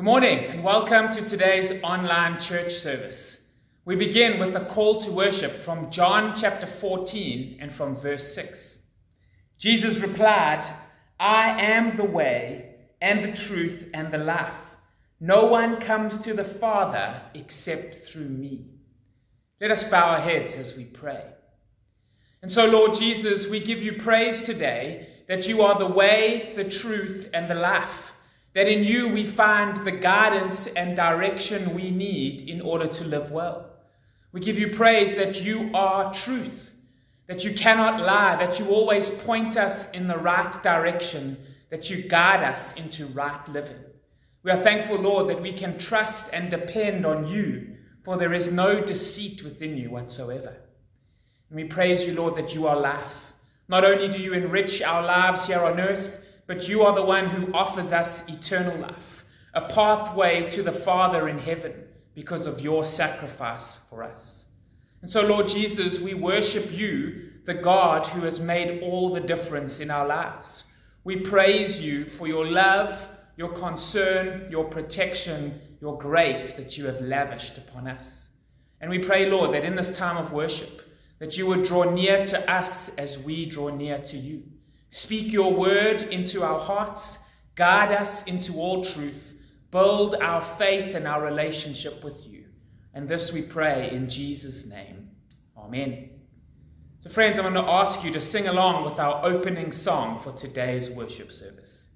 Good morning and welcome to today's online church service. We begin with a call to worship from John chapter 14 and from verse 6. Jesus replied, "I am the way and the truth and the life. No one comes to the Father except through me." Let us bow our heads as we pray. And so, Lord Jesus, we give you praise today that you are the way, the truth, and the life. That in you we find the guidance and direction we need in order to live well. We give you praise that you are truth, that you cannot lie, that you always point us in the right direction, that you guide us into right living. We are thankful, Lord, that we can trust and depend on you, for there is no deceit within you whatsoever. And we praise you, Lord, that you are life. Not only do you enrich our lives here on earth, but you are the one who offers us eternal life, a pathway to the Father in heaven because of your sacrifice for us. And so, Lord Jesus, we worship you, the God who has made all the difference in our lives. We praise you for your love, your concern, your protection, your grace that you have lavished upon us. And we pray, Lord, that in this time of worship, that you would draw near to us as we draw near to you. Speak your word into our hearts, guide us into all truth, build our faith and our relationship with you. And this we pray in Jesus' name. Amen. So friends, I'm going to ask you to sing along with our opening song for today's worship service.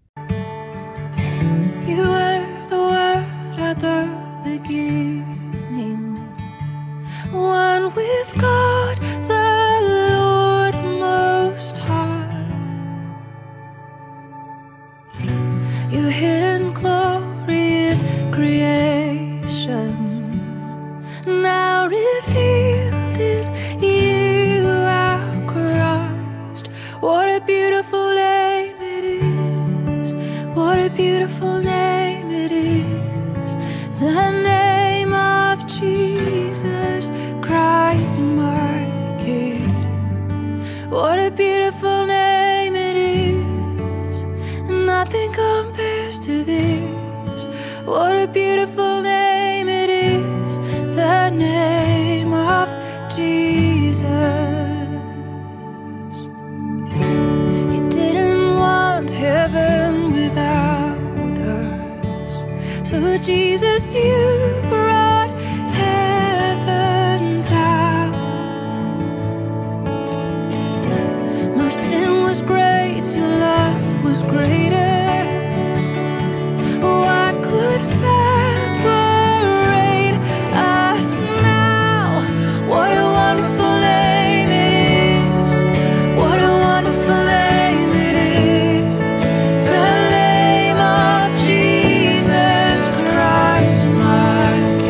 You were the Word at the beginning, one with God, the Lord Most High. Your hidden glory in creation, now revealed in you, our Christ. What a beautiful name it is. What a beautiful name it is. The name of Jesus Christ, my King. What a beautiful name it is. Nothing compares to this. What a beautiful name it is. The name of Jesus. You didn't want heaven without us, so Jesus, you brought heaven down. My sin was great, your love was greater. What could separate us now? What a wonderful name it is. What a wonderful name it is. The name of Jesus Christ, my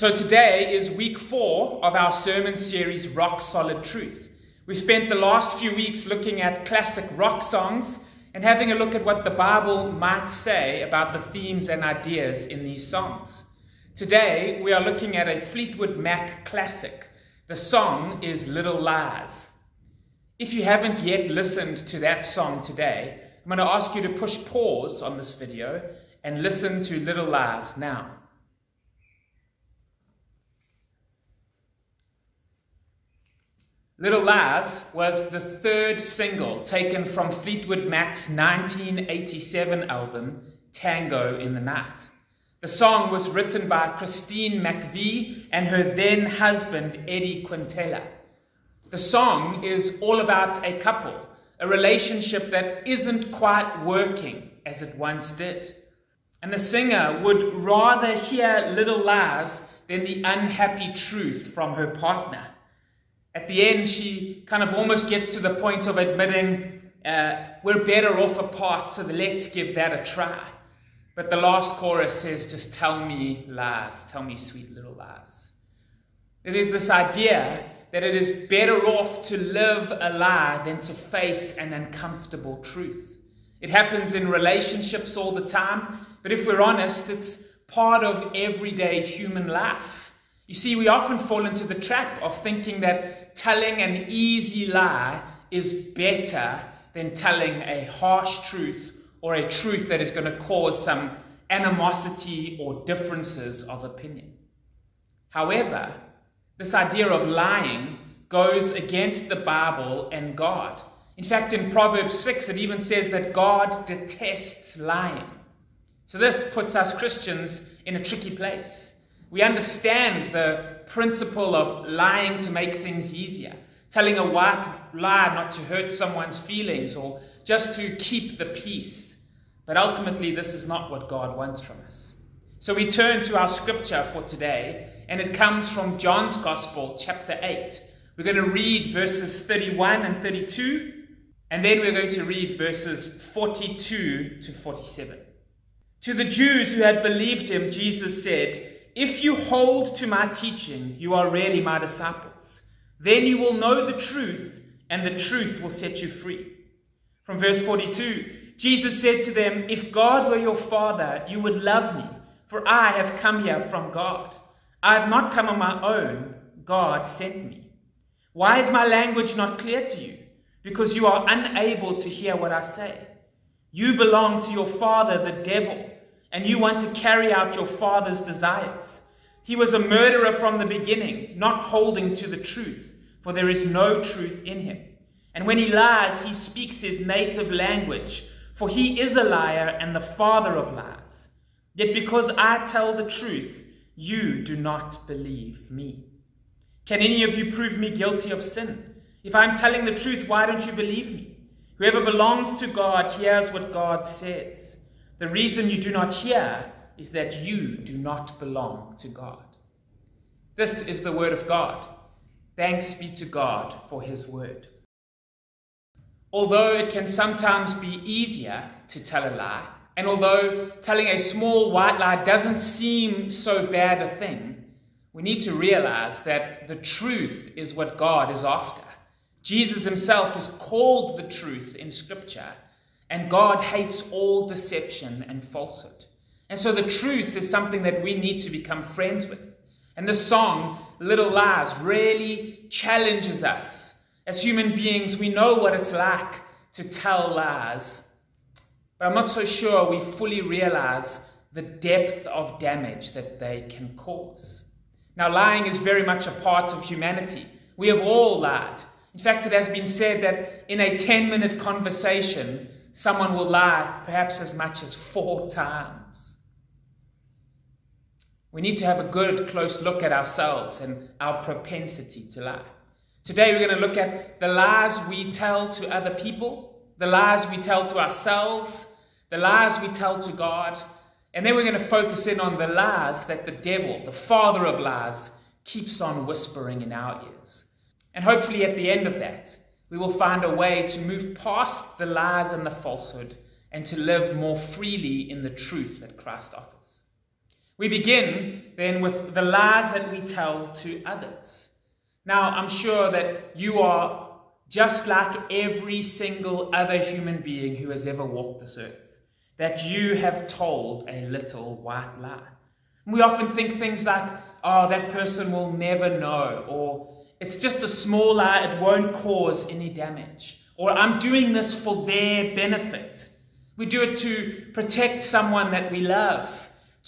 so today is week 4 of our sermon series, Rock Solid Truth. We spent the last few weeks looking at classic rock songs and having a look at what the Bible might say about the themes and ideas in these songs. Today, we are looking at a Fleetwood Mac classic. The song is Little Lies. If you haven't yet listened to that song today, I'm going to ask you to push pause on this video and listen to Little Lies now. Little Lies was the third single taken from Fleetwood Mac's 1987 album, Tango in the Night. The song was written by Christine McVie and her then husband, Eddie Quintela. The song is all about a couple, a relationship that isn't quite working as it once did. And the singer would rather hear little lies than the unhappy truth from her partner. At the end, she kind of almost gets to the point of admitting, we're better off apart, so let's give that a try. But the last chorus says, just tell me lies, tell me sweet little lies. It is this idea that it is better off to live a lie than to face an uncomfortable truth. It happens in relationships all the time, but if we're honest, it's part of everyday human life. You see, we often fall into the trap of thinking that telling an easy lie is better than telling a harsh truth or a truth that is going to cause some animosity or differences of opinion. However, this idea of lying goes against the Bible and God. In fact, in Proverbs 6, it even says that God detests lying. So this puts us Christians in a tricky place. We understand the principle of lying to make things easier, telling a white lie not to hurt someone's feelings or just to keep the peace. But ultimately, this is not what God wants from us. So we turn to our scripture for today, and it comes from John's Gospel, chapter 8. We're going to read verses 31 and 32, and then we're going to read verses 42 to 47. To the Jews who had believed him, Jesus said, "If you hold to my teaching, you are really my disciples. Then you will know the truth, and the truth will set you free." From verse 42, Jesus said to them, "If God were your Father, you would love me, for I have come here from God. I have not come on my own. God sent me. Why is my language not clear to you? Because you are unable to hear what I say. You belong to your father, the devil, and you want to carry out your father's desires. He was a murderer from the beginning, not holding to the truth, for there is no truth in him. And when he lies, he speaks his native language, for he is a liar and the father of lies. Yet because I tell the truth, you do not believe me. Can any of you prove me guilty of sin? If I'm telling the truth, why don't you believe me? Whoever belongs to God hears what God says. The reason you do not hear is that you do not belong to God." This is the word of God. Thanks be to God for his word. Although it can sometimes be easier to tell a lie, and although telling a small white lie doesn't seem so bad a thing, we need to realize that the truth is what God is after. Jesus himself is called the truth in Scripture, and God hates all deception and falsehood. And so the truth is something that we need to become friends with. And the song, Little Lies, really challenges us. As human beings, we know what it's like to tell lies, but I'm not so sure we fully realize the depth of damage that they can cause. Now, lying is very much a part of humanity. We have all lied. In fact, it has been said that in a 10-minute conversation, someone will lie perhaps as much as 4 times. We need to have a good, close look at ourselves and our propensity to lie. Today, we're going to look at the lies we tell to other people, the lies we tell to ourselves, the lies we tell to God, and then we're going to focus in on the lies that the devil, the father of lies, keeps on whispering in our ears. And hopefully at the end of that, we will find a way to move past the lies and the falsehood and to live more freely in the truth that Christ offers. We begin then with the lies that we tell to others. Now, I'm sure that you are just like every single other human being who has ever walked this earth, that you have told a little white lie. And we often think things like, oh, that person will never know, or it's just a small lie, it won't cause any damage, or I'm doing this for their benefit. We do it to protect someone that we love,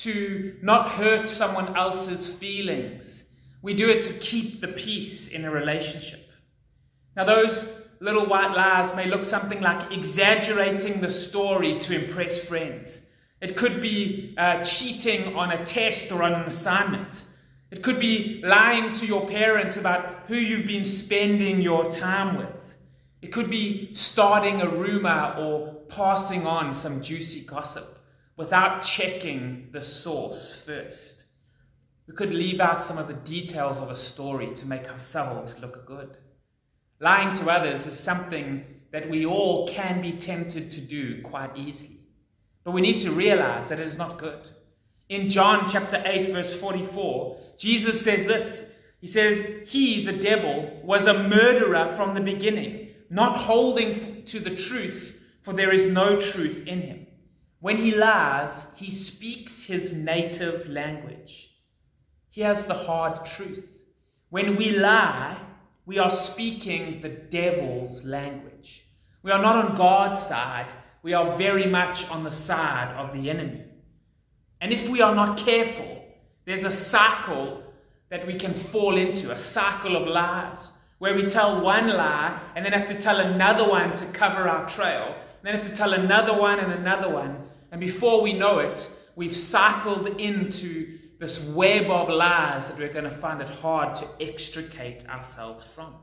to not hurt someone else's feelings. We do it to keep the peace in a relationship. Now, those little white lies may look something like exaggerating the story to impress friends. It could be cheating on a test or on an assignment. It could be lying to your parents about who you've been spending your time with. It could be starting a rumor or passing on some juicy gossip without checking the source first. We could leave out some of the details of a story to make ourselves look good. Lying to others is something that we all can be tempted to do quite easily. But we need to realize that it is not good. In John chapter 8, verse 44, Jesus says this. He says, he, the devil, was a murderer from the beginning, not holding to the truth, for there is no truth in him. When he lies, he speaks his native language. He has the hard truth. When we lie, we are speaking the devil's language. We are not on God's side. We are very much on the side of the enemy. And if we are not careful, there's a cycle that we can fall into, a cycle of lies, where we tell one lie and then have to tell another one to cover our trail, and then have to tell another one and another one. And before we know it, we've cycled into this web of lies that we're going to find it hard to extricate ourselves from.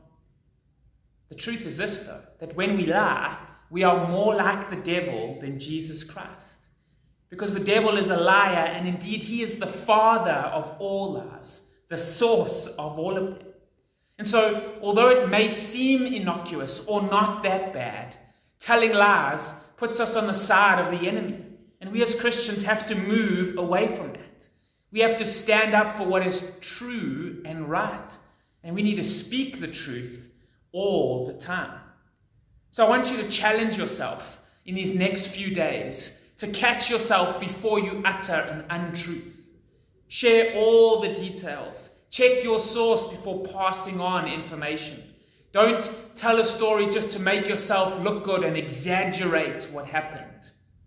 The truth is this, though, that when we lie, we are more like the devil than Jesus Christ. Because the devil is a liar, and indeed he is the father of all lies, the source of all of them. And so, although it may seem innocuous or not that bad, telling lies puts us on the side of the enemy. And we as Christians have to move away from that. We have to stand up for what is true and right. And we need to speak the truth all the time. So I want you to challenge yourself in these next few days to catch yourself before you utter an untruth. Share all the details. Check your source before passing on information. Don't tell a story just to make yourself look good and exaggerate what happened.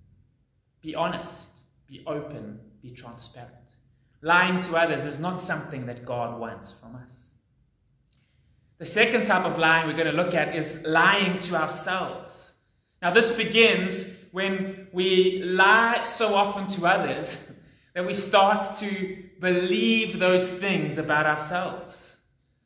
Be honest, be open, be transparent. Lying to others is not something that God wants from us. The second type of lying we're going to look at is lying to ourselves. Now, this begins when we lie so often to others that we start to believe those things about ourselves.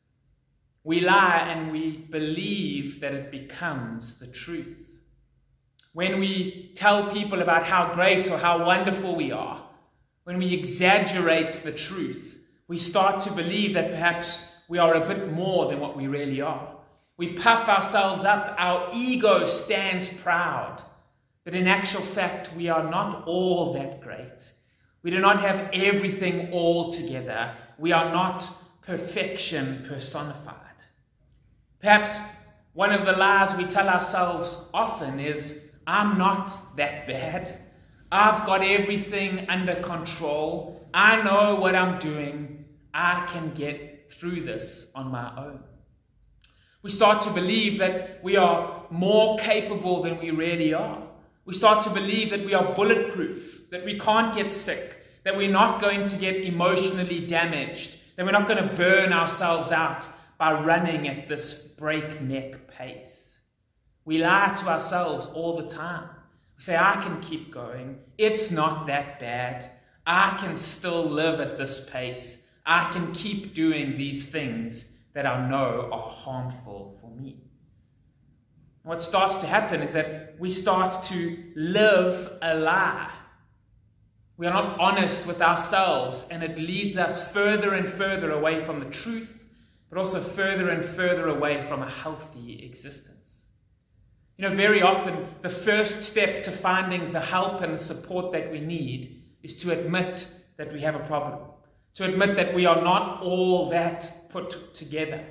We lie and we believe that it becomes the truth. When we tell people about how great or how wonderful we are, when we exaggerate the truth, we start to believe that perhaps we are a bit more than what we really are. We puff ourselves up, our ego stands proud. But in actual fact, we are not all that great. We do not have everything all together. We are not perfection personified. Perhaps one of the lies we tell ourselves often is, I'm not that bad. I've got everything under control. I know what I'm doing. I can get through this on my own. We start to believe that we are more capable than we really are. We start to believe that we are bulletproof, that we can't get sick, that we're not going to get emotionally damaged, that we're not going to burn ourselves out by running at this breakneck pace. We lie to ourselves all the time. We say, I can keep going. It's not that bad. I can still live at this pace. I can keep doing these things that I know are harmful for me. What starts to happen is that we start to live a lie. We are not honest with ourselves, and it leads us further and further away from the truth, but also further and further away from a healthy existence. You know, very often the first step to finding the help and the support that we need is to admit that we have a problem, to admit that we are not all that put together,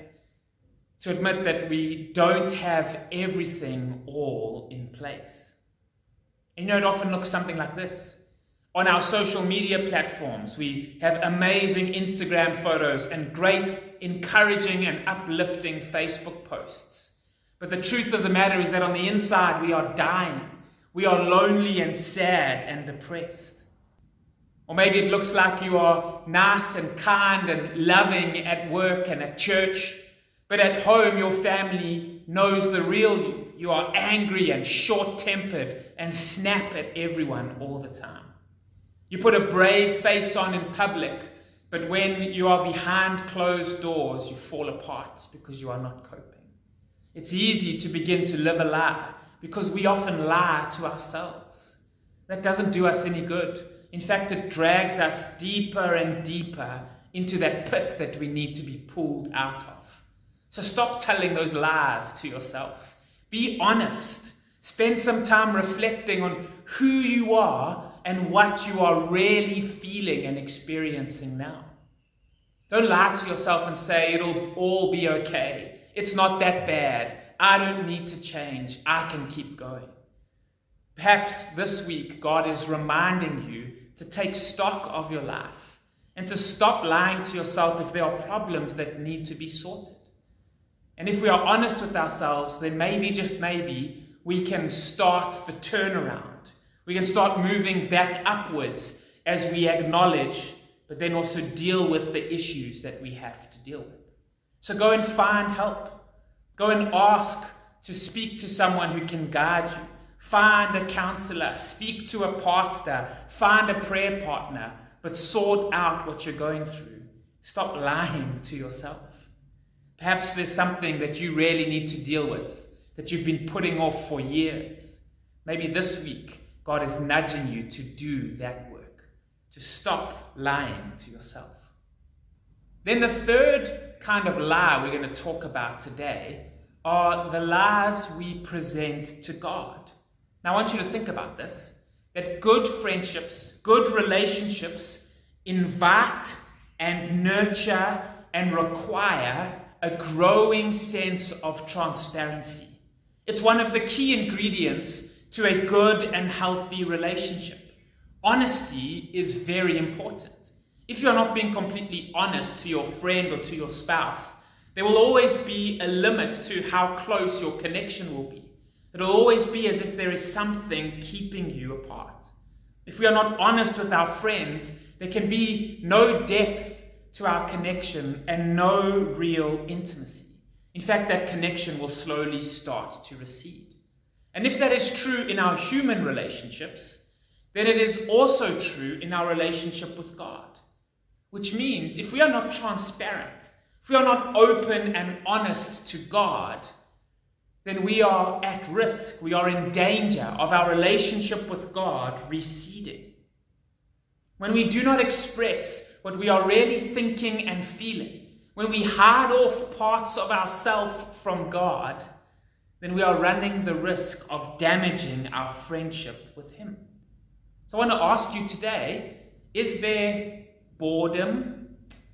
to admit that we don't have everything all in place. And it often looks something like this. On our social media platforms, we have amazing Instagram photos and great encouraging and uplifting Facebook posts. But the truth of the matter is that on the inside, we are dying. We are lonely and sad and depressed. Or maybe it looks like you are nice and kind and loving at work and at church, but at home your family knows the real you. You are angry and short-tempered and snap at everyone all the time. You put a brave face on in public, but when you are behind closed doors, you fall apart because you are not coping. It's easy to begin to live a lie because we often lie to ourselves. That doesn't do us any good. In fact, it drags us deeper and deeper into that pit that we need to be pulled out of. So stop telling those lies to yourself. Be honest. Spend some time reflecting on who you are and what you are really feeling and experiencing now. Don't lie to yourself and say it'll all be okay. It's not that bad. I don't need to change. I can keep going. Perhaps this week God is reminding you to take stock of your life and to stop lying to yourself if there are problems that need to be sorted. And if we are honest with ourselves, then maybe, just maybe, we can start the turnaround. We can start moving back upwards as we acknowledge, but then also deal with the issues that we have to deal with. So go and find help. Go and ask to speak to someone who can guide you. Find a counselor, speak to a pastor, find a prayer partner, but sort out what you're going through. Stop lying to yourself. Perhaps there's something that you really need to deal with, that you've been putting off for years. Maybe this week, God is nudging you to do that work, to stop lying to yourself. Then the third kind of lie we're going to talk about today are the lies we present to God. Now, I want you to think about this, that good friendships, good relationships invite and nurture and require a growing sense of transparency. It's one of the key ingredients to a good and healthy relationship. Honesty is very important. If you are not being completely honest to your friend or to your spouse, there will always be a limit to how close your connection will be. It will always be as if there is something keeping you apart. If we are not honest with our friends, there can be no depth to our connection and no real intimacy. In fact, that connection will slowly start to recede. And if that is true in our human relationships, then it is also true in our relationship with God. Which means if we are not transparent, if we are not open and honest to God, then we are at risk, we are in danger of our relationship with God receding. When we do not express what we are really thinking and feeling, when we hide off parts of ourselves from God, then we are running the risk of damaging our friendship with Him. So I want to ask you today, is there boredom,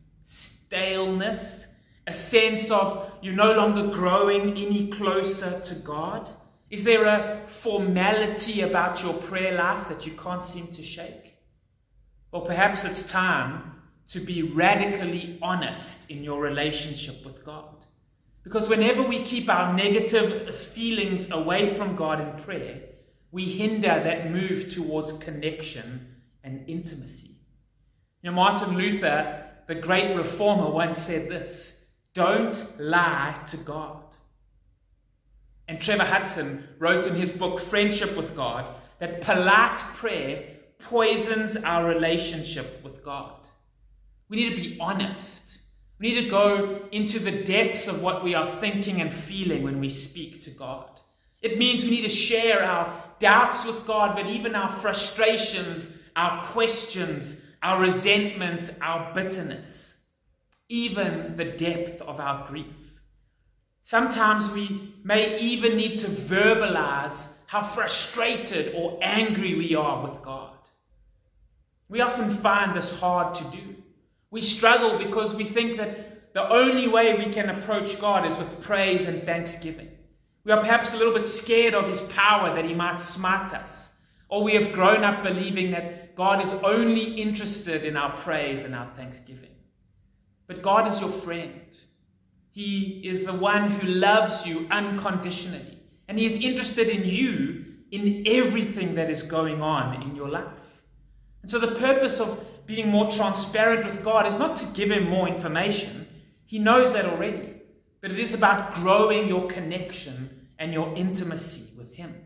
staleness, a sense of you're no longer growing any closer to God? Is there a formality about your prayer life that you can't seem to shake? Or perhaps it's time to be radically honest in your relationship with God. Because whenever we keep our negative feelings away from God in prayer, we hinder that move towards connection and intimacy. You know, Martin Luther, the great reformer, once said this: don't lie to God. And Trevor Hudson wrote in his book, Friendship with God, that polite prayer poisons our relationship with God. We need to be honest. We need to go into the depths of what we are thinking and feeling when we speak to God. It means we need to share our doubts with God, but even our frustrations, our questions, our resentment, our bitterness, even the depth of our grief. Sometimes we may even need to verbalize how frustrated or angry we are with God. We often find this hard to do. We struggle because we think that the only way we can approach God is with praise and thanksgiving. We are perhaps a little bit scared of his power, that he might smite us. Or we have grown up believing that God is only interested in our praise and our thanksgiving. But God is your friend. He is the one who loves you unconditionally. And he is interested in you in everything that is going on in your life. And so the purpose of being more transparent with God is not to give him more information. He knows that already. But it is about growing your connection and your intimacy with him.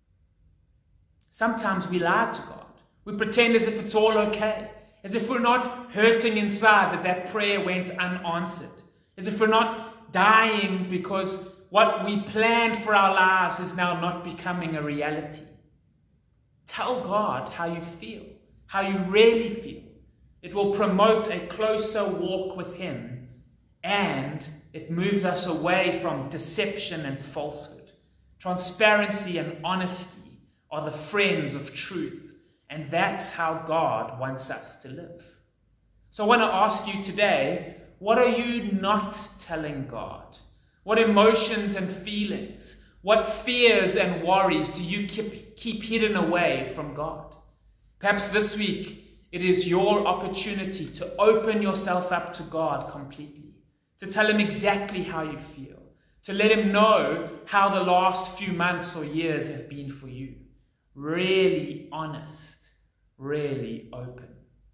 Sometimes we lie to God. We pretend as if it's all okay. As if we're not hurting inside that prayer went unanswered. As if we're not dying because what we planned for our lives is now not becoming a reality. Tell God how you feel, how you really feel. It will promote a closer walk with him, and it moves us away from deception and falsehood. Transparency and honesty are the friends of truth, and that's how God wants us to live. So I want to ask you today, what are you not telling God? What emotions and feelings, what fears and worries do you keep hidden away from God? Perhaps this week it is your opportunity to open yourself up to God completely, to tell him exactly how you feel, to let him know how the last few months or years have been for you. Really honest, really open.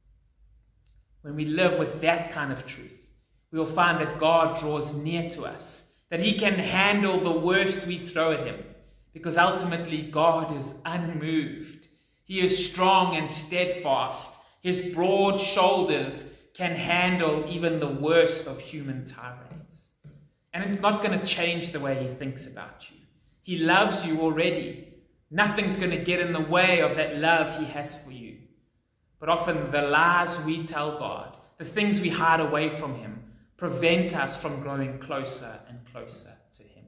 When we live with that kind of truth, we will find that God draws near to us, that he can handle the worst we throw at him, because ultimately God is unmoved. He is strong and steadfast. His broad shoulders can handle even the worst of human tirades. And it's not going to change the way he thinks about you. He loves you already. Nothing's going to get in the way of that love he has for you. But often the lies we tell God, the things we hide away from him, prevent us from growing closer and closer to him.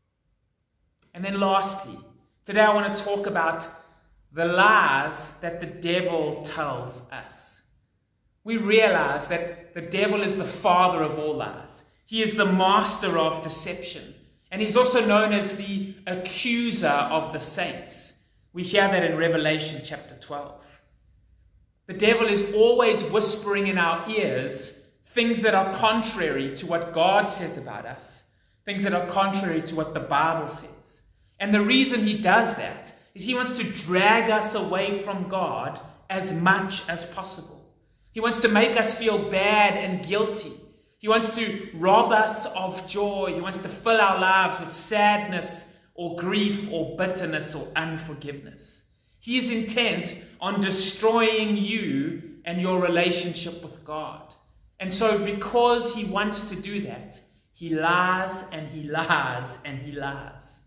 And then lastly, today I want to talk about the lies that the devil tells us. We realize that the devil is the father of all lies. He is the master of deception. And he's also known as the accuser of the saints. We hear that in Revelation chapter 12. The devil is always whispering in our ears things that are contrary to what God says about us, things that are contrary to what the Bible says. And the reason he does that is he wants to drag us away from God as much as possible. He wants to make us feel bad and guilty. He wants to rob us of joy. He wants to fill our lives with sadness or grief or bitterness or unforgiveness. He is intent on destroying you and your relationship with God. And so because he wants to do that, he lies and he lies and he lies.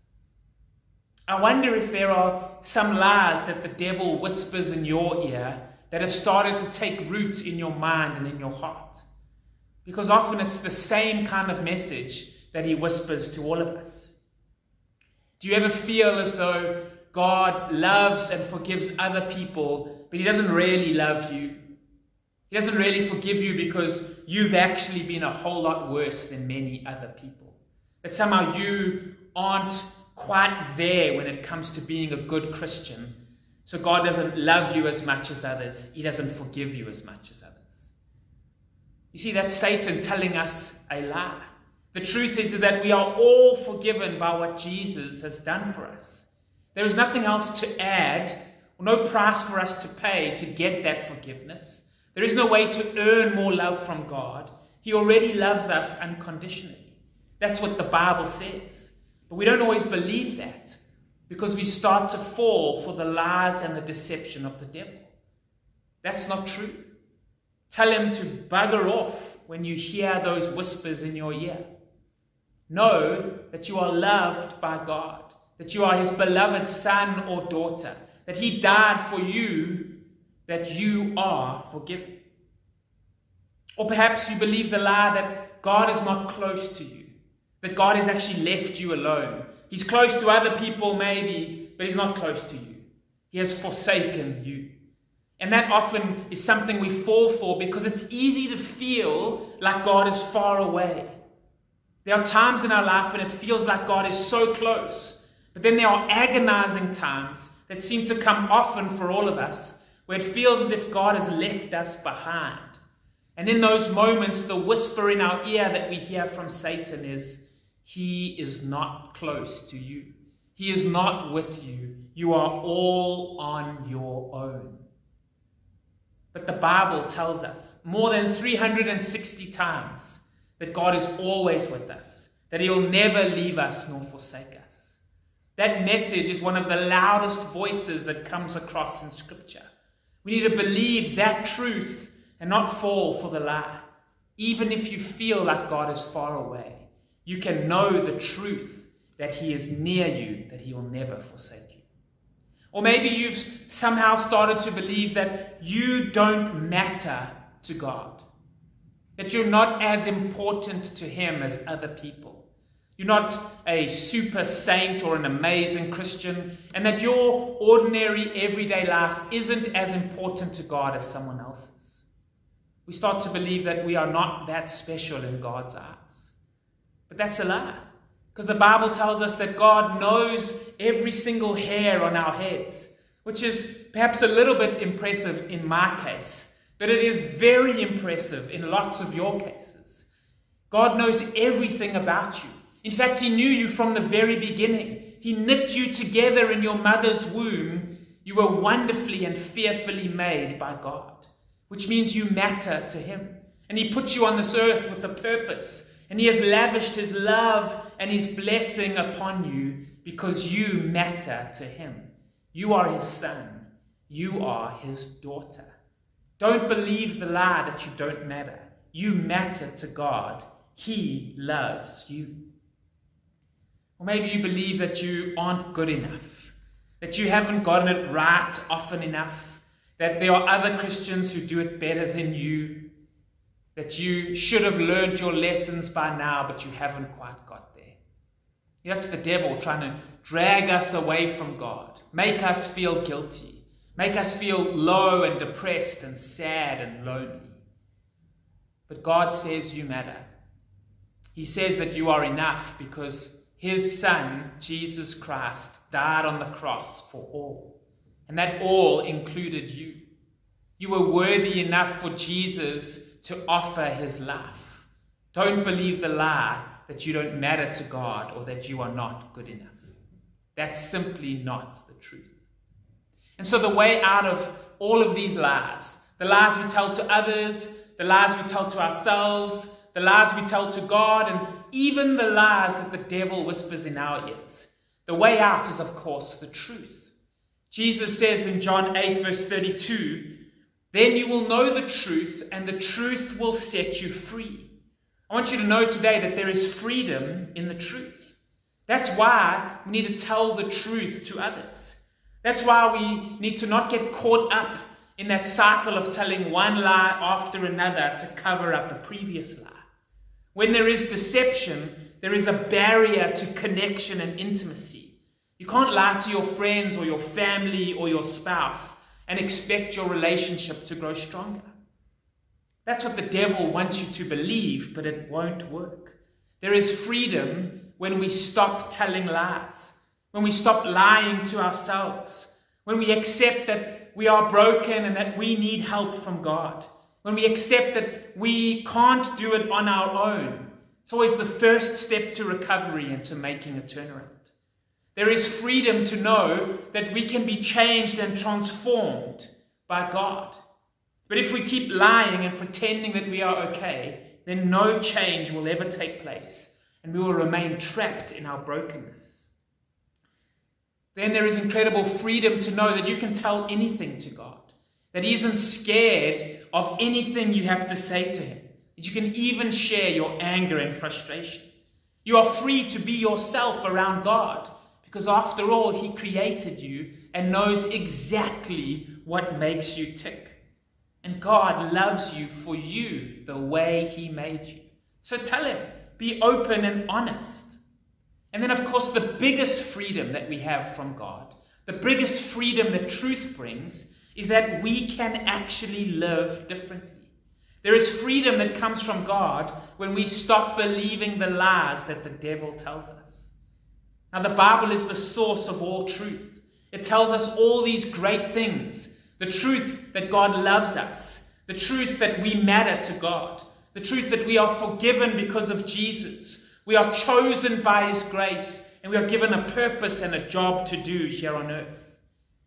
I wonder if there are some lies that the devil whispers in your ear that have started to take root in your mind and in your heart. Because often it's the same kind of message that he whispers to all of us. Do you ever feel as though God loves and forgives other people, but he doesn't really love you? He doesn't really forgive you because you've actually been a whole lot worse than many other people. That somehow you aren't quite there when it comes to being a good Christian. So God doesn't love you as much as others. He doesn't forgive you as much as others. You see, that's Satan telling us a lie. The truth is that we are all forgiven by what Jesus has done for us. There is nothing else to add, or no price for us to pay to get that forgiveness. There is no way to earn more love from God. He already loves us unconditionally. That's what the Bible says. But we don't always believe that because we start to fall for the lies and the deception of the devil. That's not true. Tell him to bugger off when you hear those whispers in your ear. Know that you are loved by God, that you are his beloved son or daughter, that he died for you, that you are forgiven. Or perhaps you believe the lie that God is not close to you, that God has actually left you alone. He's close to other people maybe, but he's not close to you. He has forsaken you. And that often is something we fall for because it's easy to feel like God is far away. There are times in our life when it feels like God is so close, but then there are agonizing times that seem to come often for all of us, where it feels as if God has left us behind. And in those moments, the whisper in our ear that we hear from Satan is, he is not close to you. He is not with you. You are all on your own. But the Bible tells us more than 360 times that God is always with us, that he will never leave us nor forsake us. That message is one of the loudest voices that comes across in Scripture. We need to believe that truth and not fall for the lie. Even if you feel like God is far away, you can know the truth that he is near you, that he will never forsake you. Or maybe you've somehow started to believe that you don't matter to God, that you're not as important to him as other people. You're not a super saint or an amazing Christian, and that your ordinary everyday life isn't as important to God as someone else's. We start to believe that we are not that special in God's eyes. But that's a lie, because the Bible tells us that God knows every single hair on our heads, which is perhaps a little bit impressive in my case, but it is very impressive in lots of your cases. God knows everything about you. In fact, he knew you from the very beginning. He knit you together in your mother's womb. You were wonderfully and fearfully made by God, which means you matter to him. And he put you on this earth with a purpose. And he has lavished his love and his blessing upon you because you matter to him. You are his son. You are his daughter. Don't believe the lie that you don't matter. You matter to God. He loves you. Or maybe you believe that you aren't good enough, that you haven't gotten it right often enough, that there are other Christians who do it better than you, that you should have learned your lessons by now, but you haven't quite got there. That's the devil trying to drag us away from God, make us feel guilty, make us feel low and depressed and sad and lonely. But God says you matter. He says that you are enough because his son, Jesus Christ, died on the cross for all. And that all included you. You were worthy enough for Jesus to offer his life. Don't believe the lie that you don't matter to God or that you are not good enough. That's simply not the truth. And so the way out of all of these lies, the lies we tell to others, the lies we tell to ourselves, the lies we tell to God, and even the lies that the devil whispers in our ears, the way out is, of course, the truth. Jesus says in John 8, verse 32, "Then you will know the truth, and the truth will set you free." I want you to know today that there is freedom in the truth. That's why we need to tell the truth to others. That's why we need to not get caught up in that cycle of telling one lie after another to cover up a previous lie. When there is deception, there is a barrier to connection and intimacy. You can't lie to your friends or your family or your spouse and expect your relationship to grow stronger. That's what the devil wants you to believe, but it won't work. There is freedom when we stop telling lies, when we stop lying to ourselves, when we accept that we are broken and that we need help from God, when we accept that we can't do it on our own. It's always the first step to recovery and to making a turnaround. There is freedom to know that we can be changed and transformed by God. But if we keep lying and pretending that we are okay, then no change will ever take place, and we will remain trapped in our brokenness. Then there is incredible freedom to know that you can tell anything to God, that he isn't scared of anything you have to say to him, that you can even share your anger and frustration. You are free to be yourself around God, because after all, he created you and knows exactly what makes you tick. And God loves you for you the way he made you. So tell him, be open and honest. And then, of course, the biggest freedom that we have from God, the biggest freedom that truth brings, is that we can actually live differently. There is freedom that comes from God when we stop believing the lies that the devil tells us. Now, the Bible is the source of all truth. It tells us all these great things. The truth that God loves us. The truth that we matter to God. The truth that we are forgiven because of Jesus. We are chosen by His grace, and we are given a purpose and a job to do here on earth.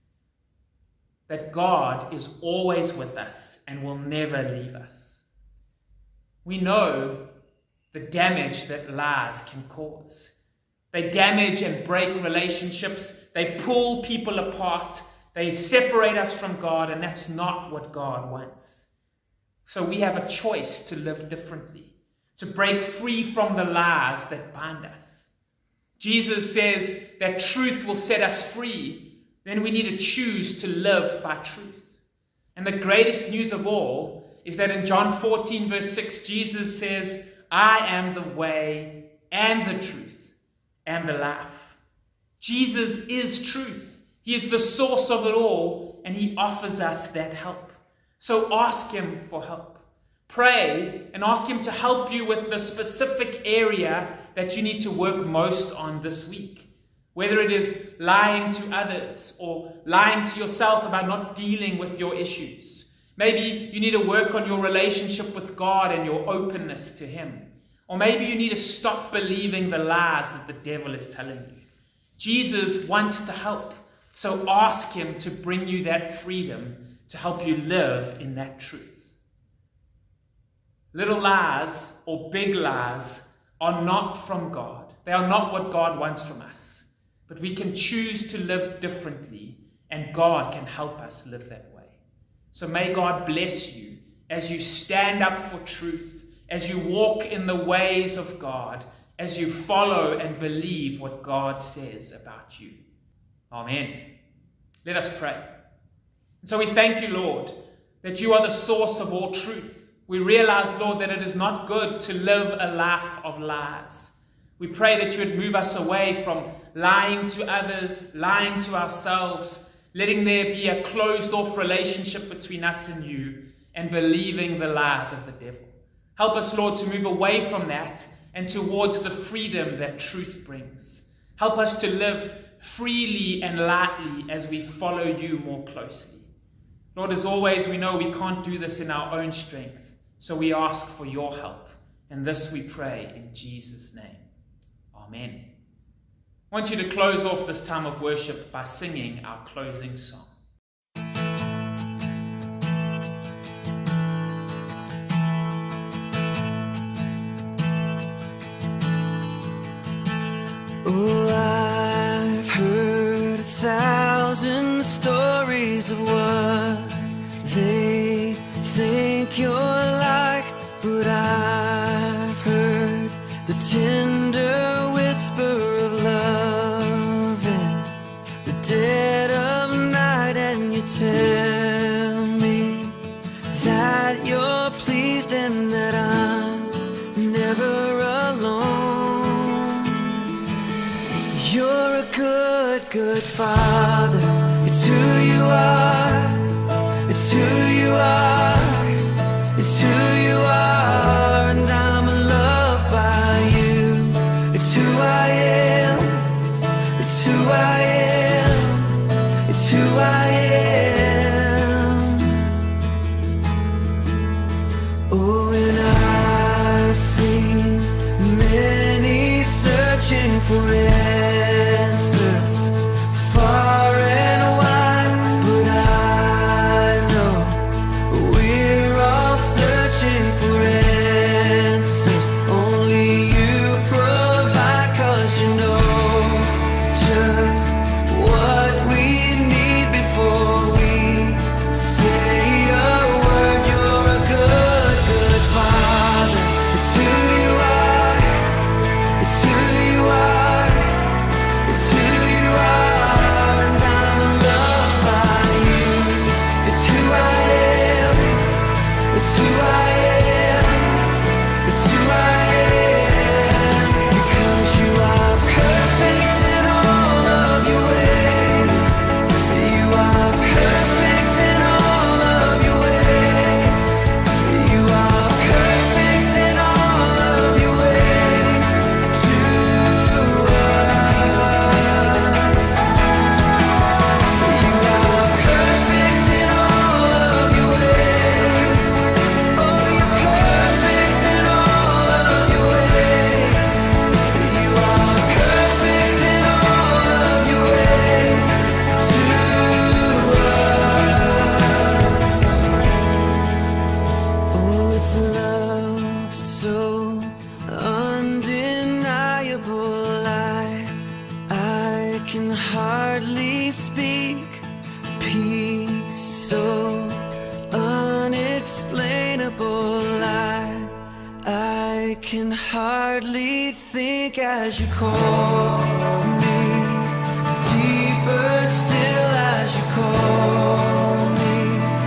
That God is always with us and will never leave us. We know the damage that lies can cause. They damage and break relationships. They pull people apart. They separate us from God, and that's not what God wants. So we have a choice to live differently, to break free from the lies that bind us. Jesus says that truth will set us free. Then we need to choose to live by truth. And the greatest news of all is that in John 14 verse 6, Jesus says, I am the way and the truth and the life. Jesus is truth. He is the source of it all, and He offers us that help. So ask Him for help. Pray and ask Him to help you with the specific area that you need to work most on this week. Whether it is lying to others or lying to yourself about not dealing with your issues. Maybe you need to work on your relationship with God and your openness to Him. Or maybe you need to stop believing the lies that the devil is telling you. Jesus wants to help. So ask Him to bring you that freedom to help you live in that truth. Little lies or big lies are not from God. They are not what God wants from us. But we can choose to live differently, and God can help us live that way. So may God bless you as you stand up for truth, as you walk in the ways of God, as you follow and believe what God says about you. Amen. Let us pray. And so we thank you, Lord, that you are the source of all truth. We realize, Lord, that it is not good to live a life of lies. We pray that you would move us away from lying to others, lying to ourselves, letting there be a closed-off relationship between us and you, and believing the lies of the devil. Help us, Lord, to move away from that and towards the freedom that truth brings. Help us to live freely and lightly as we follow you more closely. Lord, as always, we know we can't do this in our own strength, so we ask for your help. And this we pray in Jesus' name. Amen. I want you to close off this time of worship by singing our closing song. Oh, I've heard 1,000 stories of what they think you're like, but I've heard the tender whisper of love in the dead of night, and you tell me that you're pleased and that I'm never alone. You're a good, good Father. It's who you are. It's who you are. It's who you are. And I'm loved by you. It's who I am. It's who I am. It's who I am. Oh, and I've seen many searching for answers far so unexplainable. I can hardly think as you call me, deeper still as you call me,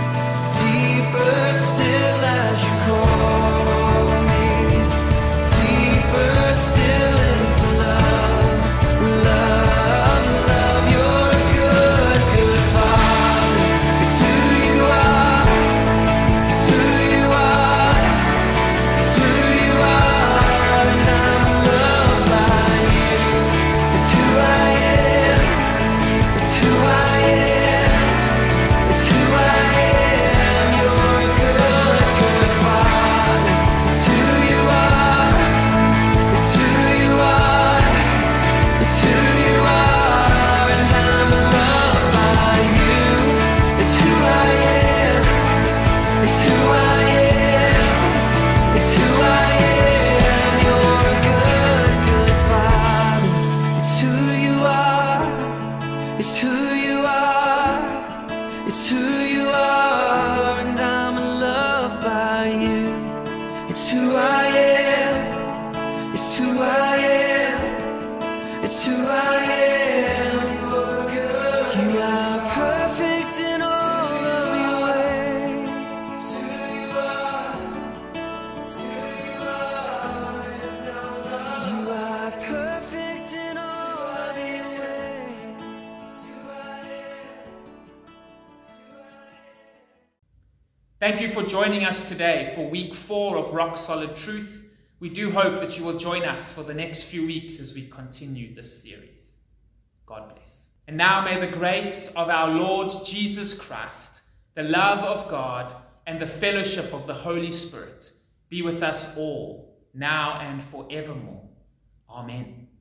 deeper still as you call me, deeper still into love, love, love. You're a good, good Father. It's who you are, it's who you are, it's who you are, and I'm loved by you. It's who I am, it's who I am, it's who I am. You're a good, good Father. It's who you are, it's who you are, it's who you are, and I'm loved by you. It's who I am, it's who I am, it's who I am. You're a good, good Father. It's who you are, it's who you are, it's who you are, and I'm loved by you. It's who I am, it's who I am, it's who I am. You're good. You are perfect in all of your ways. It's who you are, it's who you are, and I'm loved. You are perfect in all of your ways. It's who I am, it's who I am. Thank you for joining us today for week 4 of Rock Solid Truth. We do hope that you will join us for the next few weeks as we continue this series. God bless. And now may the grace of our Lord Jesus Christ, the love of God, and the fellowship of the Holy Spirit be with us all, now and forevermore. Amen.